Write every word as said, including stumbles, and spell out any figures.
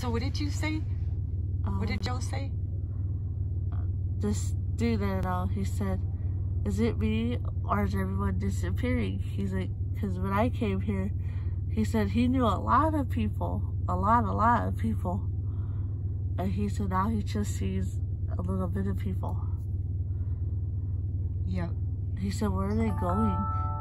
So what did you say? Um, what did Joe say? This dude, I don't know, he said, is it me or is everyone disappearing? He's like, because when I came here, he said he knew a lot of people, a lot, a lot of people. And he said now he just sees a little bit of people. Yep. He said, where are they going?